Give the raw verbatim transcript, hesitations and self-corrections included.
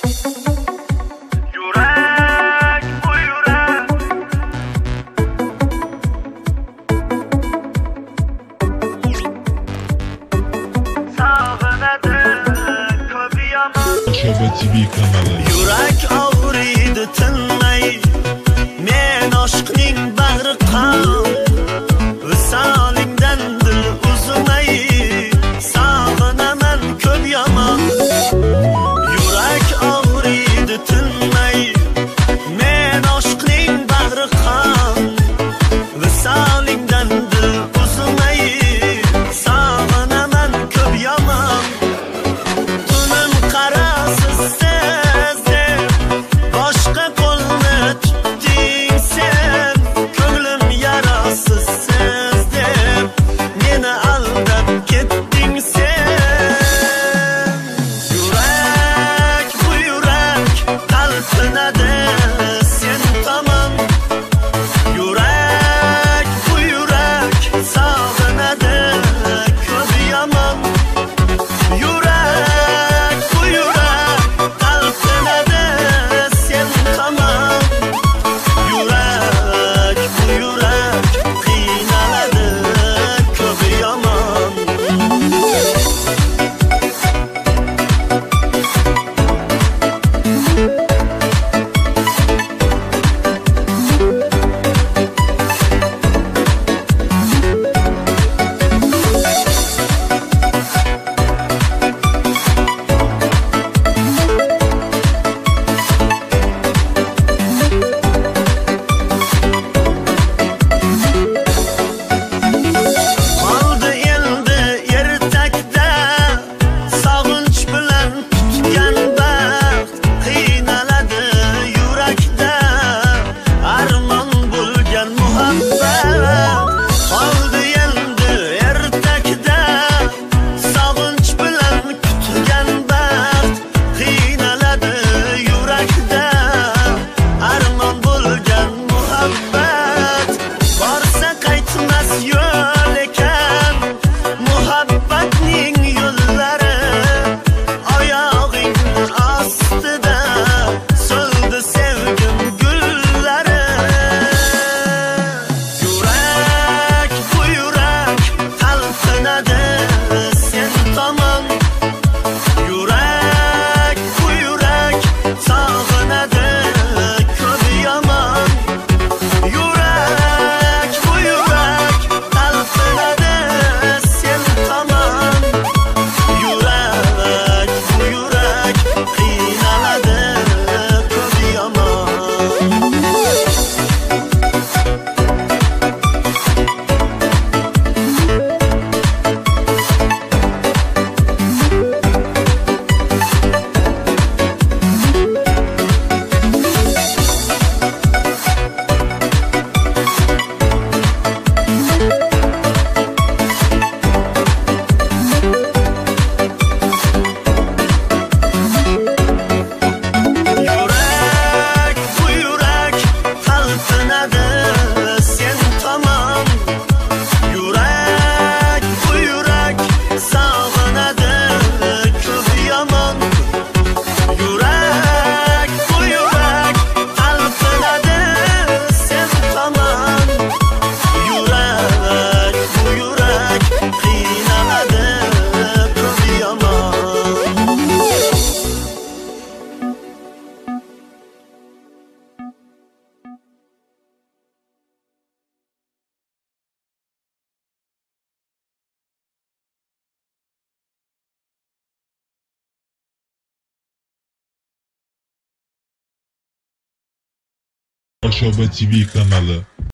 Yurak bu yurak sağınadı ko'p yomon. Shoba T V kanalı. Yurak og'riydi tinmay, men oshqning bag'ri qon. Visolingdan dil uzmay, sog'inaman ko'p yomon. Yurak og'riydi tinmay, men oshqning bag'ri qon. Visolingdan dil uzmay, sog'inaman ko'p yomon. Tunim qarasiz siz deb boshqa qo'lni tutding sen. Ko'nglim yarasiz siz deb meni aldab ketding sen. Yurak bu yurak talpinadi sen tomon. Yurak bu yurak sog'inadi ko'p yomon. Yurak bu yurak talpinadi sen tomon. Yurak bu yurak qiynaladi ko'p yomon. Qoldi endi ertakda sog'inch bilan tutgan baxt. Qiynaladi yurakda armon bo'lgan muhabbat. Qoldi endi ertakda sog'inch bilan tutgan baxt. Qiynaladi yurakda armon bo'lgan muhabbat. Borsa qaytmas yo'l ekan muhabbatning yo'llari. Oyog'ing ostida so'ldi sevgim gullari. Yurak bu yurak talpinadi sen tomon. Yurak bu yurak sog'inadi ko'p yomon. Yurak bu yurak talpinadi sen tomon. Yurak bu yurak qiynaladi ko'p yomon. Yurak bu yurak talpinadi sen tomon. Yurak bu yurak sog'inadi ko'p yomon. Yurak bu yurak talpinadi sen tomon. Yurak bu yurak qiynaladi ko'p yomon. Shoba T V kanalı.